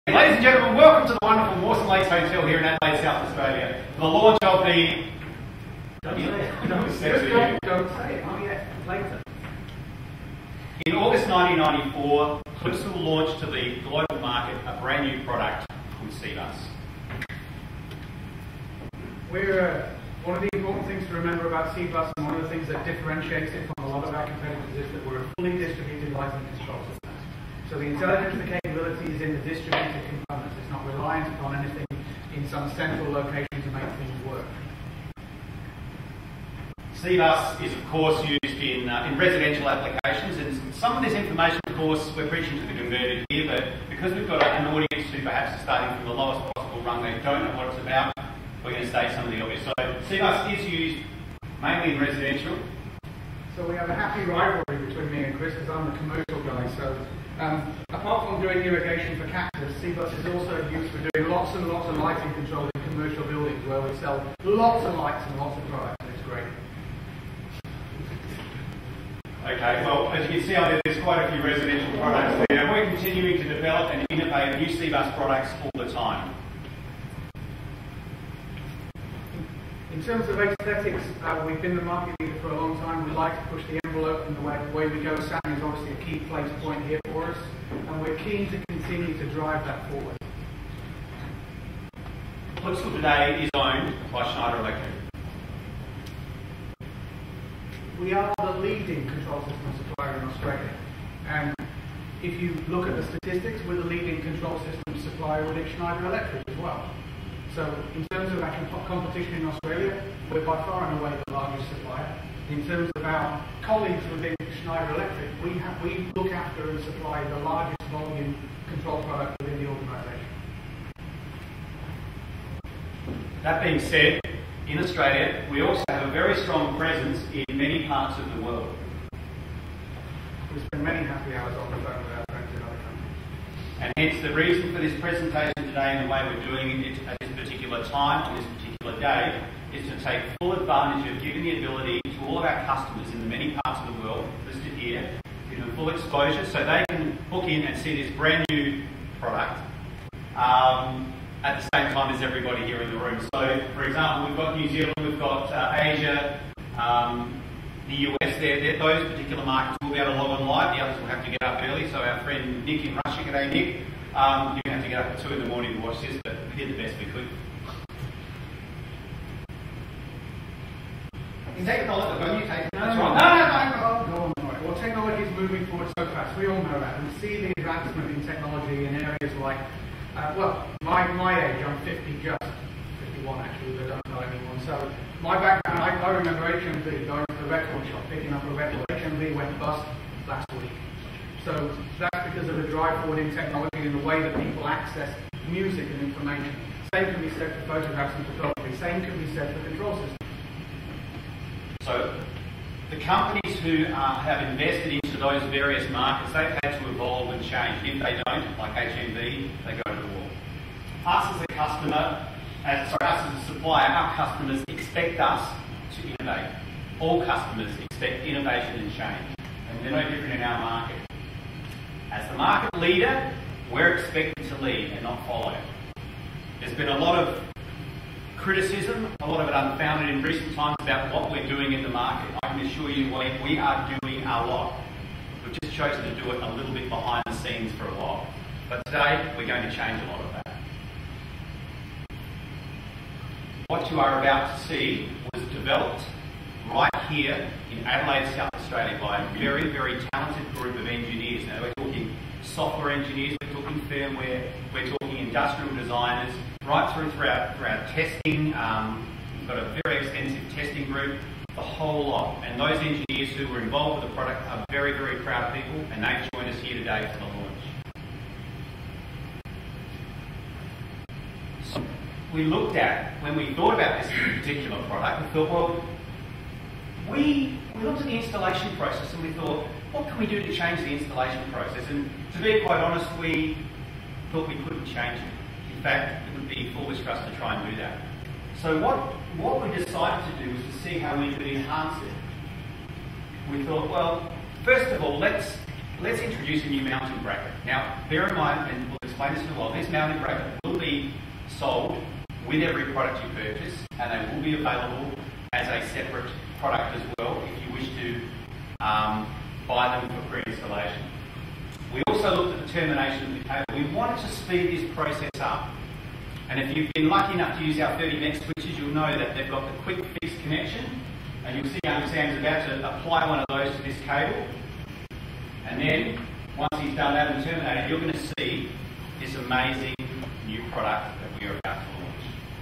Ladies and gentlemen, welcome to the wonderful Mawson Lakes Hotel here in Adelaide, South Australia. For the launch of the... Don't say it. Don't say it. Oh yeah, later. In August 1994, Clipsal launched to the global market a brand new product called CBus. One of the important things to remember about CBus, and one of the things that differentiates it from a lot of our competitors, is that we're a fully distributed lighting control system. So the intelligence and the capability is in the distributed components. It's not reliant upon anything in some central location to make things work. CBus is of course used in residential applications, and some of this information of course we're preaching to the converted here, but because we've got an audience who perhaps are starting from the lowest possible rung, they don't know what it's about, we're going to state some of the obvious. So CBus is used mainly in residential. So we have a happy rivalry between me and Chris because I'm the commercial guy. So apart from doing irrigation for cactus, CBus is also used for doing lots and lots of lighting control in commercial buildings where we sell lots of lights and lots of products, and it's great. Okay, well, as you can see, there's quite a few residential products there. We're continuing to develop and innovate new CBus products all the time. In terms of aesthetics, we've been the market leader for a long time. We like to push the envelope in the way we go. Sound is obviously a key place point here for us, and we're keen to continue to drive that forward. Clipsal today is owned by Schneider Electric. We are the leading control system supplier in Australia, and if you look at the statistics, we're the leading control system supplier within Schneider Electric as well. So in terms of our competition in Australia, we're by far and away the largest supplier. In terms of our colleagues within Schneider Electric, we look after and supply the largest volume control product within the organisation. That being said, in Australia, we also have a very strong presence in many parts of the world. We spend many happy hours on the phone with our friends in other countries. And hence the reason for this presentation today and the way we're doing it at this particular time, on this particular day, is to take full advantage of giving the ability to all of our customers in the many parts of the world listed here, give them full exposure so they can book in and see this brand new product at the same time as everybody here in the room. So, for example, we've got New Zealand, we've got Asia, the US, those particular markets will be able to log on live, the others will have to get up early. So our friend Nick in Russia, g'day Nick, you have to get up at 2 in the morning to watch this, but we did the best we could. Technology, Well, technology is moving forward so fast. We all know that. We see the advancement in technology in areas like, my age, I'm 50 just. 51 actually, but I don't know anyone. So my background, I remember HMV going to the record shop, picking up a record. HMV went bust last week. So that's because of the drive forward in technology and the way that people access music and information. Same can be said for photographs and photography. Same can be said for control systems. So the companies who have invested into those various markets, they've had to evolve and change. If they don't, like HMV, they go to the wall. Us as a customer, us as a supplier, our customers expect us to innovate. All customers expect innovation and change, and they're no different in our market. As the market leader, we're expected to lead and not follow. There's been a lot of criticism, a lot of it unfounded in recent times about what we're doing in the market. I can assure you we are doing a lot. We've just chosen to do it a little bit behind the scenes for a while. But today, we're going to change a lot of that. What you are about to see was developed right here in Adelaide, South Australia by a very, very talented group of engineers. Now we're talking software engineers, we're talking firmware, we're talking industrial designers, right through our testing. We've got a very extensive testing group, the whole lot. And those engineers who were involved with the product are very, very proud people, and they've joined us here today for the launch. So we looked at, when we thought about this particular product, we thought, well, we looked at the installation process and we thought, what can we do to change the installation process? And to be quite honest, we thought we couldn't change it. In fact, it would be foolish for us to try and do that. So what we decided to do was to see how we could enhance it. We thought, well, first of all, let's introduce a new mounting bracket. Now, bear in mind, and we'll explain this in a while, this mounting bracket will be sold with every product you purchase, and they will be available as a separate product as well if you wish to buy them for pre-installation. We also looked at the termination of the cable. We wanted to speed this process up. And if you've been lucky enough to use our 30-net switches, you'll know that they've got the quick fix connection. And you'll see Sam's about to apply one of those to this cable. And then, once he's done that and terminated, you're going to see this amazing new product that we are about to launch.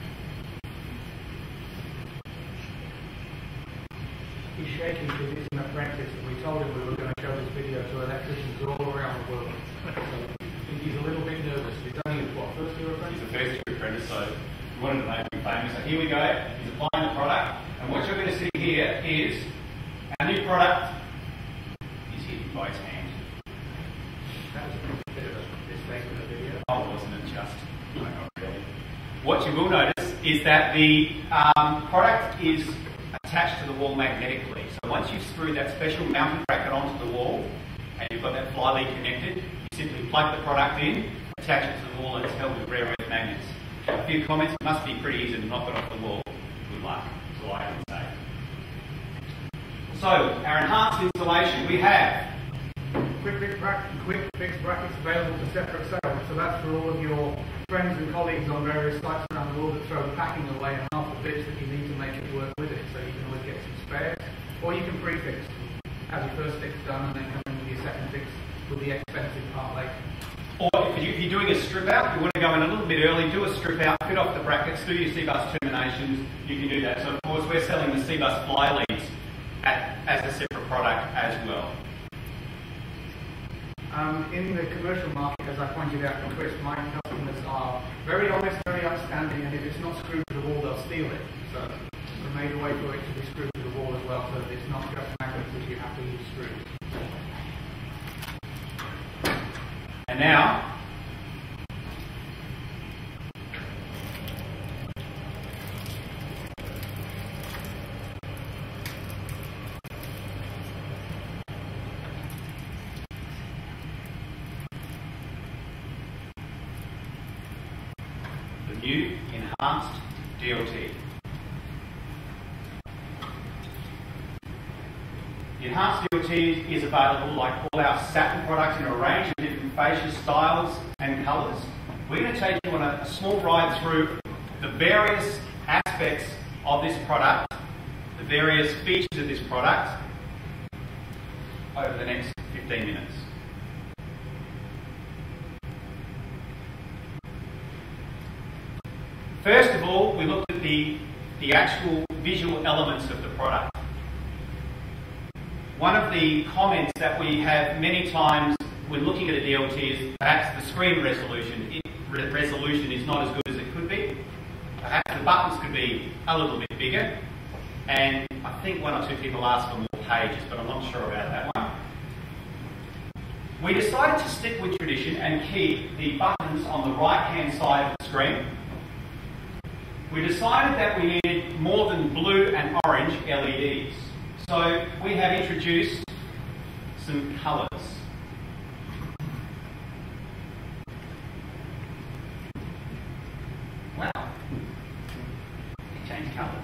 He's shaking because he's an apprentice, and we told him we were going to show this video to electricians all around the world. So I think he's a little bit nervous. He's only what, first year apprentice? He's a first year apprentice, so we wanted to make him famous. So here we go. He's applying the product, and what you're going to see here is our new product is hidden by his hand. That was a bit of a mistake in the video. Oh, wasn't it just? No, not really. What you will notice is that the product is attached to the wall magnetically. So once you've screwed that special mounting bracket onto the wall and you've got that fly lead connected, you simply plug the product in, attach it to the wall, and it's held with rare earth magnets. A few comments. It must be pretty easy to knock it off the wall. Good luck. That's all I can say. So, our enhanced installation, we have Quick fix brackets available for separate sales. So that's for all of your friends and colleagues on various sites around the world that throw packing away and half the bits that you need to make it work with it. So you can always get some spares, or you can pre-fix. Have your first fix done and then come in with your second fix with the expensive part later. Or if you're doing a strip out, you want to go in a little bit early, do a strip out, fit off the brackets, do your C-bus terminations, you can do that. So of course we're selling the C-bus fly leads as a separate product as well. In the commercial market, as I pointed out to Chris, my customers are very honest, very upstanding, and if it's not screwed to the wall, they'll steal it. So we made a way for it to be screwed to the wall as well, so that it's not just magnets that you have to use screws. And now, the new enhanced DLT. The enhanced DLT is available, like all our satin products, in a range of different fascia styles and colours. We're going to take you on a small ride through the various aspects of this product, the various features of this product, over the next 15 minutes. First of all, we looked at the actual visual elements of the product. One of the comments that we have many times when looking at a DLT is perhaps the screen resolution. Resolution is not as good as it could be. Perhaps the buttons could be a little bit bigger. And I think one or two people asked for more pages, but I'm not sure about that one. We decided to stick with tradition and keep the buttons on the right-hand side of the screen. We decided that we needed more than blue and orange LEDs. So we have introduced some colours. Wow. They changed colours.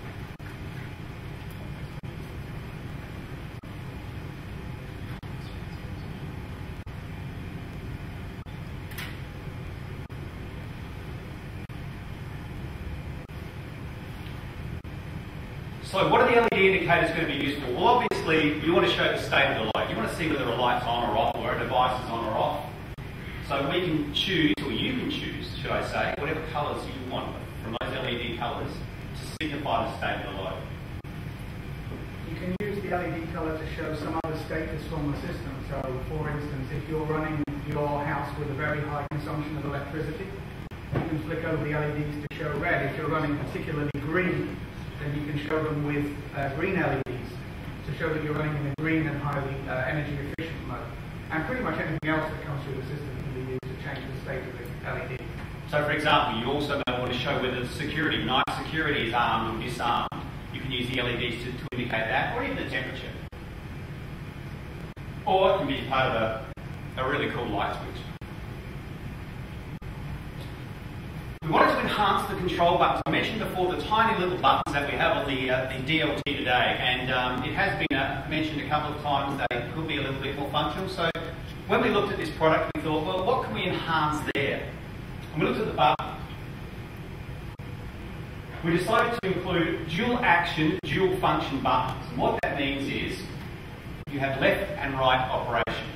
So what are the LED indicators going to be used for? Well, obviously, you want to show the state of the light. You want to see whether a light's on or off, or a device is on or off. So we can choose, or you can choose, should I say, whatever colours you want from those LED colours to signify the state of the light. You can use the LED colour to show some other status from the system. So, for instance, if you're running your house with a very high consumption of electricity, you can flick over the LEDs to show red. If you're running particularly green, then you can show them with green LEDs to show that you're running in a green and highly energy efficient mode. And pretty much anything else that comes through the system can be used to change the state of the LED. So for example, you also may want to show whether the security, night security, is armed or disarmed. You can use the LEDs to indicate that, or even the temperature. Or it can be part of a really cool light switch. We wanted to enhance the control buttons. I mentioned before the tiny little buttons that we have on the DLT today, and it has been mentioned a couple of times that it could be a little bit more functional. So when we looked at this product, we thought, well, what can we enhance there? And we looked at the button. We decided to include dual action, dual function buttons. And what that means is you have left and right operation.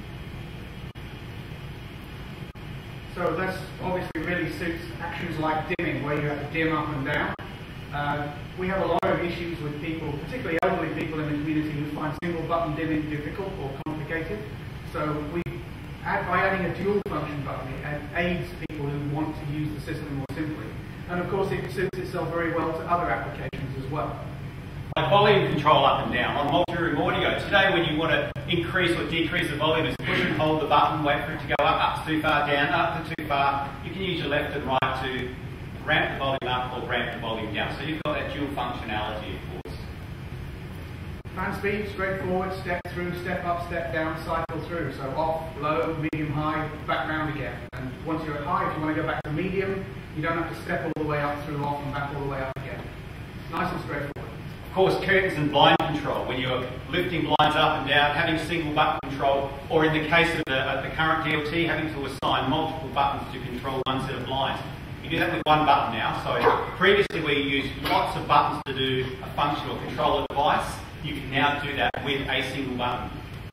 So this obviously really suits actions like dimming, where you have to dim up and down. We have a lot of issues with people, particularly elderly people in the community, who find single button dimming difficult or complicated. So by adding a dual function button, it aids people who want to use the system more simply. And of course, it suits itself very well to other applications as well. Like volume control up and down on multi-room audio. Today, when you want to increase or decrease the volume, is push and hold the button, wait for it to go up, up's too far, down, up to too far. You can use your left and right to ramp the volume up or ramp the volume down. So you've got that dual functionality, of course. Fan speed, straightforward, step through, step up, step down, cycle through. So off, low, medium, high, back round again. And once you're at high, if you want to go back to medium, you don't have to step all the way up through off and back all the way up again. Nice and straightforward. Of course, curtains and blind control, when you're lifting blinds up and down, having single button control, or in the case of the current DLT, having to assign multiple buttons to control one set of blinds. You do that with one button now. So previously we used lots of buttons to do a function or control a device. You can now do that with a single button.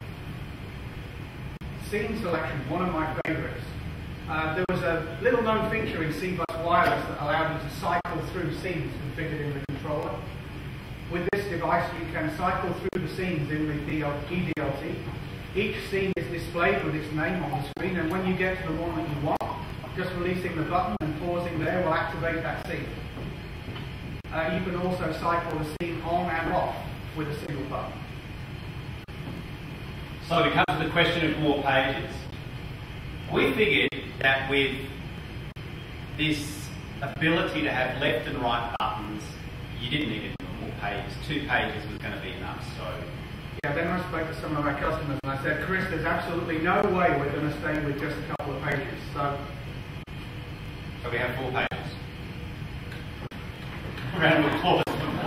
Scene selection, one of my favourites. There was a little known feature in C-Bus Wireless that allowed you to cycle through scenes configured in the controller. With this device, you can cycle through the scenes in the eDLT. Each scene is displayed with its name on the screen, and when you get to the one that you want, just releasing the button and pausing there will activate that scene. You can also cycle the scene on and off with a single button. So we come to the question of more pages. We figured that with this ability to have left and right buttons, you didn't need to do more pages. 2 pages was going to be enough. So yeah, then I spoke to some of our customers and I said, Chris, there's absolutely no way we're going to stay with just a couple of pages. So we have 4 pages. Round of applause.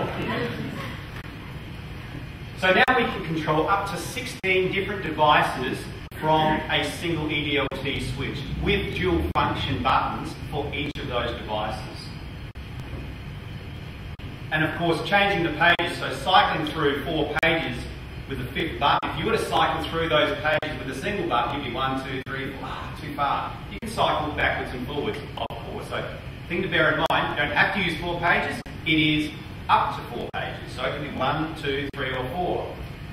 So now we can control up to 16 different devices from a single eDLT switch with dual function buttons for each of those devices. And of course, changing the pages, so cycling through 4 pages with a 5th button. If you were to cycle through those pages with a single button, you'd be 1, 2, 3, 4, too far. You can cycle backwards and forwards, of course. So, thing to bear in mind, you don't have to use 4 pages. It is up to 4 pages. So it can be 1, 2, 3, or 4.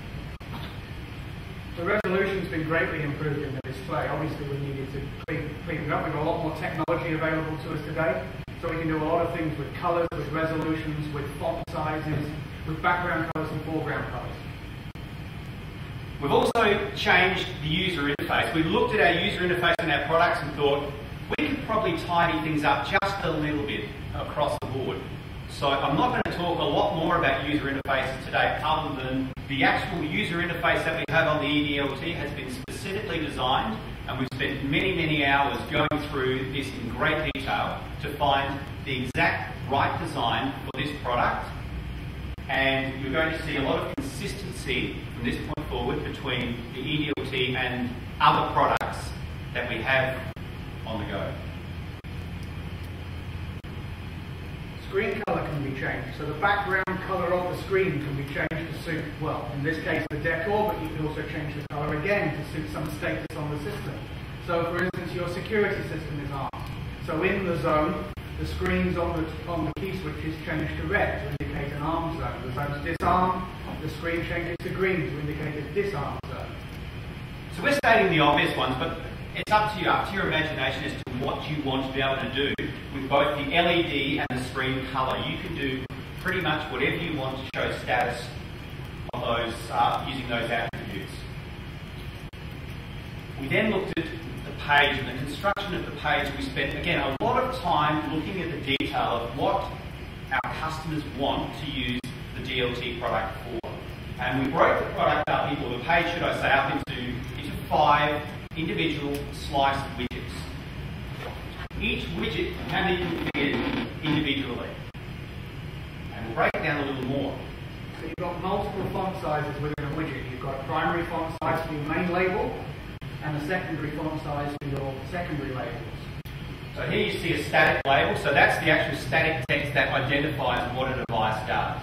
The resolution's been greatly improved in the display. Obviously, we needed to clean it up. We've got a lot more technology available to us today. So we can do a lot of things with colours, with resolutions, with font sizes, with background colours and foreground colours. We've also changed the user interface. We looked at our user interface and our products and thought we could probably tidy things up just a little bit across the board. So I'm not going to talk a lot more about user interfaces today other than the actual user interface that we have on the eDLT has been specifically designed, and we've spent many hours going through this in great detail to find the exact right design for this product. And you're going to see a lot of consistency from this point forward between the eDLT and other products that we have on the go. Screen colour can be changed, so the background colour of the screen can be changed to suit, well, in this case the decor, but you can also change the colour again to suit some status on the system. So for instance, your security system is armed. So in the zone, the screens on the key switch is changed to red to indicate an armed zone. The zone's disarmed, the screen changes to green to indicate a disarmed zone. So we're stating the obvious ones, but it's up to you, up to your imagination as to what you want to be able to do with both the LED and the screen colour. You can do pretty much whatever you want to show status of those, using those attributes. We then looked at the page and the construction of the page. We spent, again, a lot of time looking at the detail of what our customers want to use the DLT product for. And we broke the product up, or the page, should I say, up into 5 individual sliced widgets. each widget can be configured individually. And we'll break it down a little more. So you've got multiple font sizes within a widget. You've got a primary font size for your main label and a secondary font size for your secondary labels. So here you see a static label. So that's the actual static text that identifies what a device does.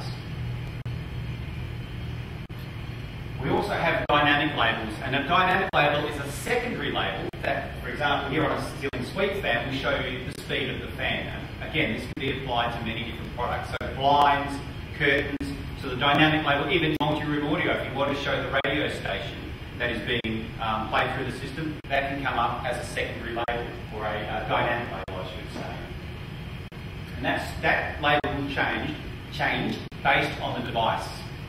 We also have dynamic labels, and a dynamic label is a secondary label that, for example, here on a ceiling sweep fan, we show you the speed of the fan. And again, this can be applied to many different products. So blinds, curtains, so the dynamic label, even multi-room audio, if you want to show the radio station that is being played through the system, that can come up as a secondary label, or a dynamic label, I should say. And that label will change based on the device.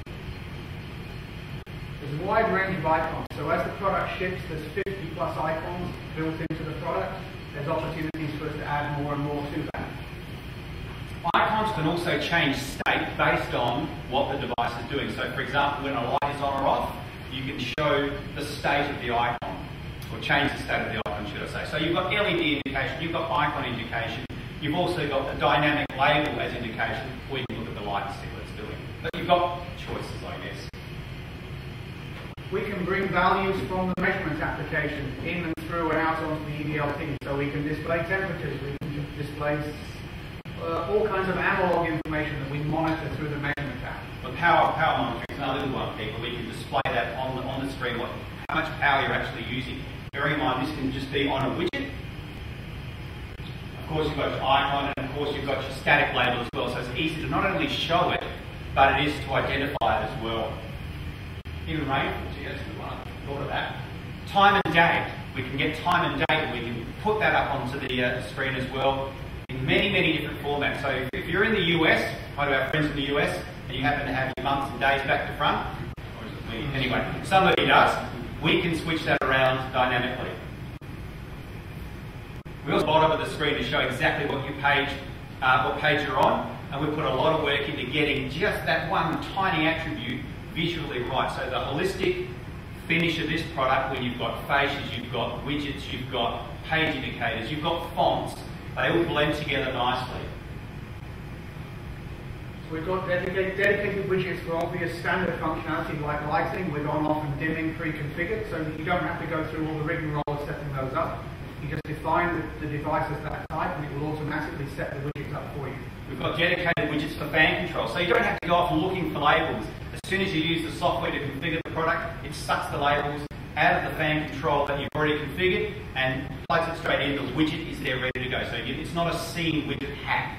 There's a wide range of icons, so as the product ships, there's 50 plus icons built into the product. There's opportunities for us to add more and more to that. Icons can also change state based on what the device is doing. So for example, when a light is on or off, you can show the state of the icon, or change the state of the icon, should I say. So you've got LED indication, you've got icon indication, you've also got the dynamic label as indication, or you can look at the light and see what it's doing. But you've got choices, I guess. We can bring values from the measurement application in and through and out onto the eDLT. So we can display temperatures, we can display all kinds of analog information that we monitor through the measurement app. But power monitoring is another little one, people. We can display that on the screen, how much power you're actually using. Bearing in mind, this can just be on a widget. Of course, you've got your icon, and of course, you've got your static label as well. So it's easy to not only show it, but it is to identify it as well. Even rainfall, gee, that's a good one. Thought of that. Time and date. We can get time and date, and we can put that up onto the screen as well in many, many different formats. So if you're in the US, hi to our friends in the US, and you happen to have your months and days back to front, or is it me? Anyway, somebody does, we can switch that around dynamically. We also bottom of the screen to show exactly what page you're on, and we put a lot of work into getting just that one tiny attribute visually right. So the holistic finish of this product, when you've got fascias, you've got widgets, you've got page indicators, you've got fonts, they all blend together nicely. So we've got dedicated widgets for obvious standard functionality like lighting with on-off and dimming pre-configured, so that you don't have to go through all the rigmarole of setting those up. You just define the device as that type and it will automatically set the widgets up for you. We've got dedicated widgets for fan control, so you don't have to go off looking for labels. As soon as you use the software to configure the product, it sucks the labels out of the fan control that you've already configured and plugs it straight in. The widget is there ready to go. So it's not a scene widget hack.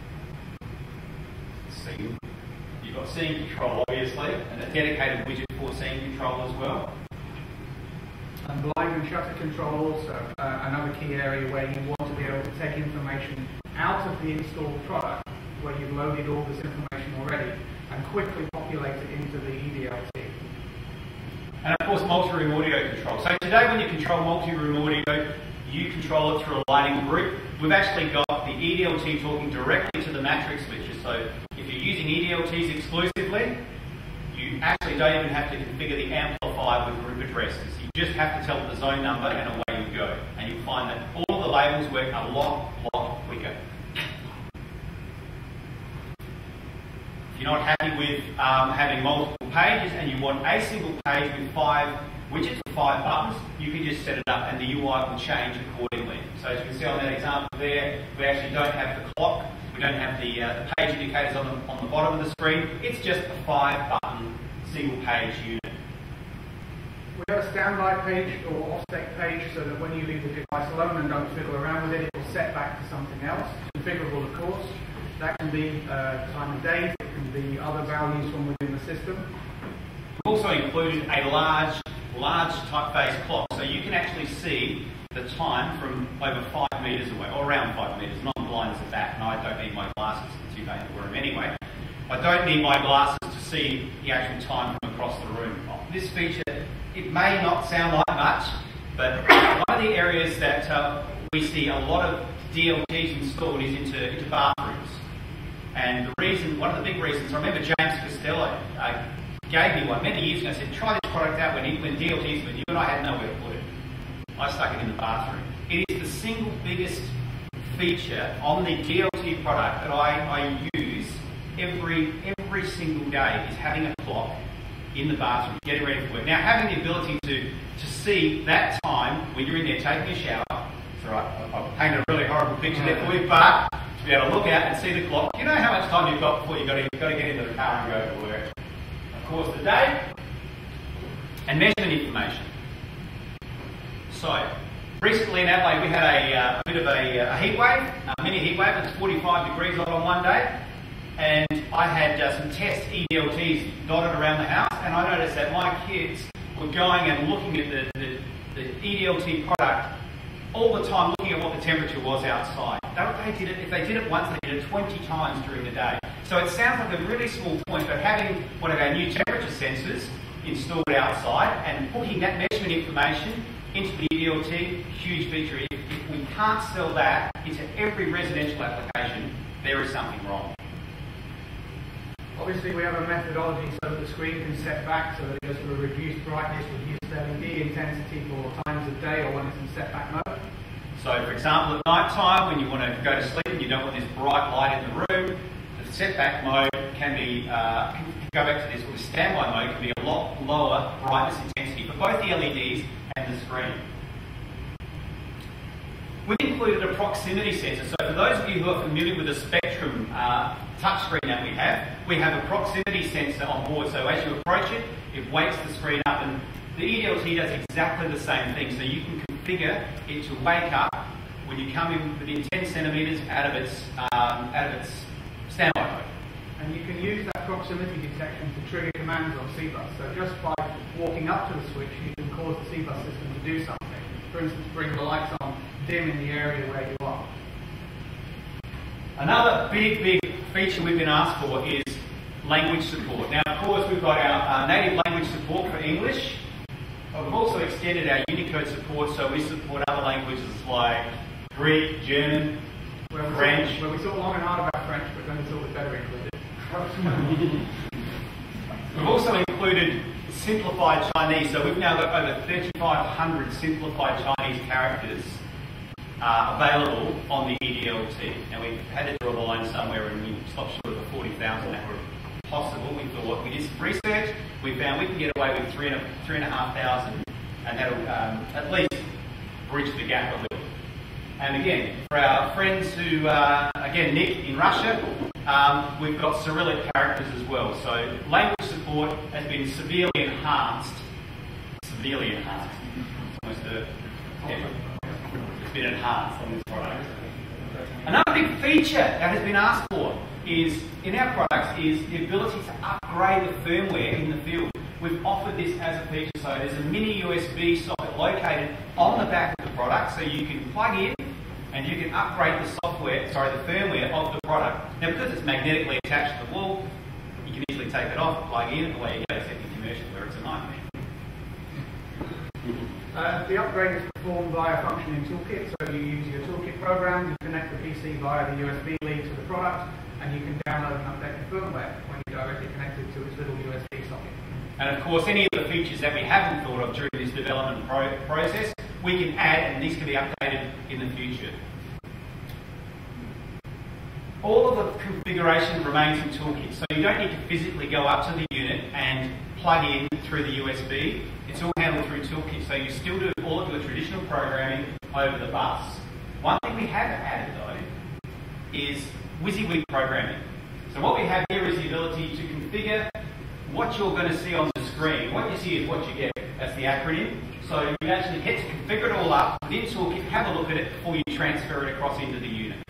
Scene. You've got scene control, obviously, and a dedicated widget for scene control as well. And blind and shutter control also, another key area where you want to be able to take information out of the installed product, where you've loaded all this information already, and quickly populate it into the eDLT. And of course, multi-room audio control. So today when you control multi-room audio, you control it through a lighting group. We've actually got the eDLT talking directly to the matrix switches. So if you're using eDLTs exclusively, you actually don't even have to configure the amplifier with group addresses. You just have to tell it the zone number and away you go. And you'll find that all the labels work a lot quicker. If you're not happy with having multiple pages and you want a single page with 5 widgets or 5 buttons, you can just set it up and the UI will change accordingly. So as you can see on that example there, we actually don't have the clock, we don't have the page indicators on the bottom of the screen, it's just a 5-button single page unit. We have a standby page or offset page so that when you leave the device alone and don't fiddle around with it, it will set back to something else. Configurable, of course. That can be time of day, it can be other values from within the system. We've also included a large typeface clock, so you can actually see the time from over 5 metres away, or around 5 metres. I'm blind as a bat, and I don't need my glasses, it's too late to wear them anyway. I don't need my glasses to see the actual time from across the room. This feature, it may not sound like much, but one of the areas that we see a lot of DLTs installed is into bathrooms. And the reason, one of the big reasons, I remember James Costello gave me one many years ago and said, try this product out when DLTs were new, and I had nowhere to put it. I stuck it in the bathroom. It is the single biggest feature on the DLT product that I use every single day is having a clock in the bathroom, getting ready for work. Now, having the ability to see that time when you're in there taking a shower, it's all right, I've painted a really horrible picture there for you, but to be able to look out and see the clock, you know how much time you've got before you've got to get into the car and go to work. Of course, the day and measurement information. So, recently in Adelaide we had a bit of a heat wave, a mini heat wave. It's 45 degrees on one day, and I had some test eDLTs dotted around the house, and I noticed that my kids were going and looking at the eDLT product all the time, looking at what the temperature was outside. If they did it once, they did it 20 times during the day. So it sounds like a really small point, but having one of our new temperature sensors installed outside and hooking that measurement information into the eDLT, huge feature. If we can't sell that into every residential application, there is something wrong. Obviously, we have a methodology so that the screen can set back so that it goes to a reduced brightness, reduced LED intensity for times of day or when it's in setback mode. So, for example, at night time, when you want to go to sleep and you don't want this bright light in the room, the setback mode can be, go back to this, or the standby mode can be a lot lower brightness intensity for both the LEDs and the screen. We've included a proximity sensor. So for those of you who are familiar with the Spectrum touchscreen that we have a proximity sensor on board. So as you approach it, it wakes the screen up, and the eDLT does exactly the same thing. So you can configure it to wake up when you come in within 10 centimetres out of its standby mode. And you can use that proximity detection to trigger commands on CBus. So just by walking up to the switch, you can cause the CBus system to do something. For instance, bring the lights on dim in the area where you are. Another big feature we've been asked for is language support. Now, of course, we've got our native language support for English, but we've also extended our Unicode support, so we support other languages like Greek, German, French. We thought long and hard about French, but then we thought we'd better include it. We've also included simplified Chinese, so we've now got over 3,500 simplified Chinese characters available on the eDLT. Now, we had to draw the line somewhere and we stopped short of the 40,000 that were possible. We thought, we did some research, we found we can get away with 3,500, and that'll at least bridge the gap a little. And again, for our friends who, again, Nick in Russia, we've got Cyrillic characters as well. So language support has been severely enhanced. Severely enhanced. It's almost it's been enhanced on this product. Another big feature that has been asked for is, in our products, is the ability to upgrade the firmware in the field. We've offered this as a feature, so there's a mini USB socket located on the back of the product, so you can plug in and you can upgrade the firmware of the product. Now, because it's magnetically attached to the wall, you can easily take it off, plug in, and away you go, except in commercial where it's a nightmare. The upgrade is performed via functioning toolkit, so you use your toolkit program, you connect the PC via the USB lead to the product, and you can download and update the firmware when you're directly connected to its little USB socket. And of course, any of the features that we haven't thought of during this development process, we can add, and these can be updated in the future. All of the configuration remains in toolkit, so you don't need to physically go up to the unit and plug in through the USB. It's all handled through toolkit, so you still do all of your traditional programming over the bus. One thing we have added though is WYSIWYG programming. So what we have here is the ability to configure what you're going to see on the screen. What you see is what you get. That's the acronym. So you actually get to configure it all up within toolkit, have a look at it before you transfer it across into the unit.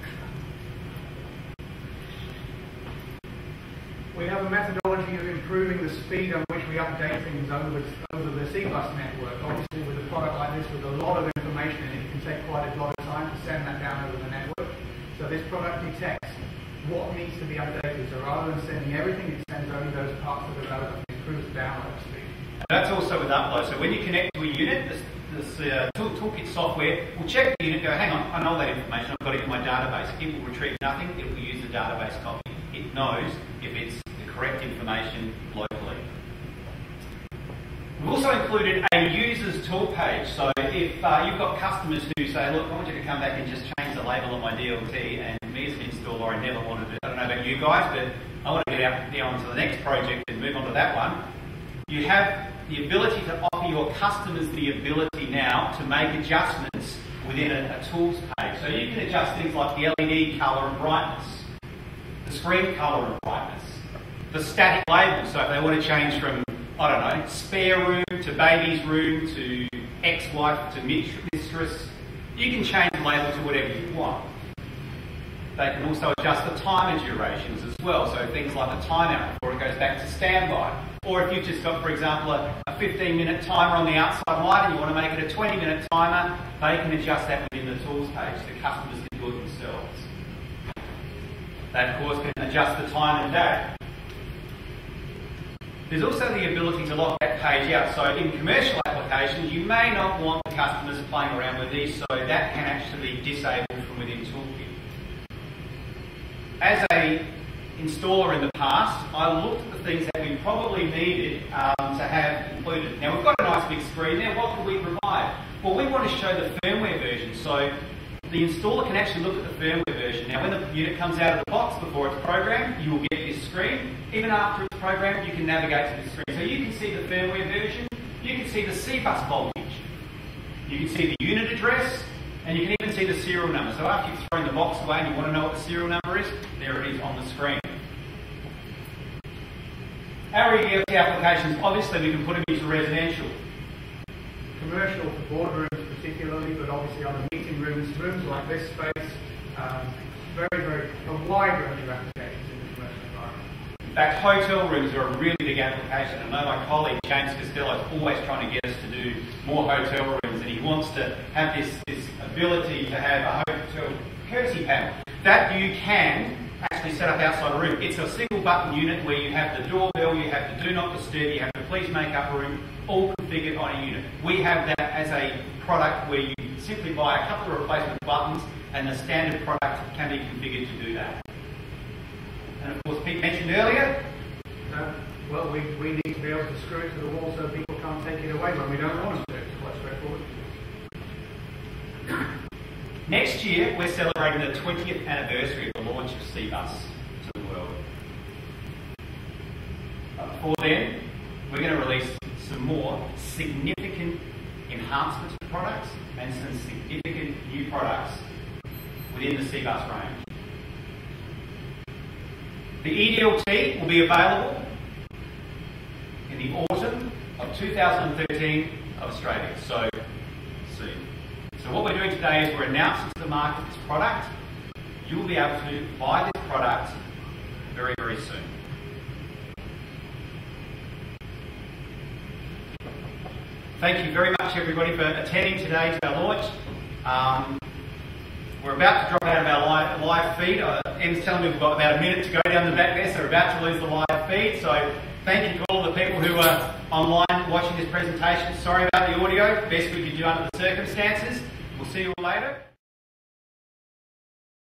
We have a methodology of improving the speed on which we update things over the CBus network. Obviously, with a product like this with a lot of information in it, it can take quite a lot of time to send that down over the network. So this product detects what needs to be updated. So rather than sending everything, it sends only those parts of the code and improves the download speed. And that's also with upload. So when you connect to a unit, this toolkit software will check the unit, go, hang on, I know that information, I've got it in my database. It will retrieve nothing, it will use the database copy. It knows if it's the correct information locally. We've also included a user's tool page. So if you've got customers who say, look, I want you to come back and just change the label on my DLT, and me as an installer, I never want to do it. I don't know about you guys, but I want to get out there onto the next project and move on to that one. You have the ability to offer your customers the ability now to make adjustments within a tools page. So you can adjust things like the LED colour and brightness, the screen colour and brightness, the static labels. So if they want to change from, I don't know, spare room to baby's room to ex-wife to mistress, you can change the label to whatever you want. They can also adjust the timer durations as well, so things like a timeout before it goes back to standby. Or if you've just got, for example, a 15-minute timer on the outside light and you want to make it a 20-minute timer, they can adjust that within the tools page. The customers can do it themselves. They, of course, can adjust the time and day. There's also the ability to lock that page out. So in commercial applications, you may not want the customers playing around with these, so that can actually be disabled from within Toolkit. As an installer in the past, I looked at the things that we probably needed to have included. Now we've got a nice big screen there. What can we provide? Well, we want to show the firmware version, so the installer can actually look at the firmware version. Now when the unit comes out of the box before it's programmed, you will get this screen. Even after it's programmed, you can navigate to this screen. So you can see the firmware version, you can see the C-bus voltage, you can see the unit address, and you can even see the serial number. So after you've thrown the box away and you want to know what the serial number is, there it is on the screen. Our eDLT applications, obviously we can put them into residential. Commercial for boardrooms particularly, but obviously other meeting rooms, rooms like this space, a wide range of applications in the commercial environment. In fact, hotel rooms are a really big application. I know my colleague James Costello is always trying to get us to do more hotel rooms, and he wants to have this ability to have a hotel courtesy panel that you can actually set up outside a room. It's a single button unit where you have the doorbell, you have the do not disturb, you have the please make up a room, all configured on a unit. We have that as a product where you simply buy a couple of replacement buttons and the standard product can be configured to do that. And of course, Pete mentioned earlier, well, we need to be able to screw it to the wall so people can't take it away when we don't want them to. It's quite straightforward. Next year, we're celebrating the 20th anniversary of the launch of C-bus to the world. But before then, we're going to release some more significant enhancements to products and some significant new products within the C-bus range. The eDLT will be available in the autumn of 2013 of Australia. So what we're doing today is we're announcing to the market this product. You will be able to buy this product very, very soon. Thank you very much, everybody, for attending today to our launch. We're about to drop out of our live feed. Em's telling me we've got about a minute to go down the back there, so we're about to lose the live feed. So thank you to all the people who are online watching this presentation. Sorry about the audio. Best we could do under the circumstances. We'll see you all later.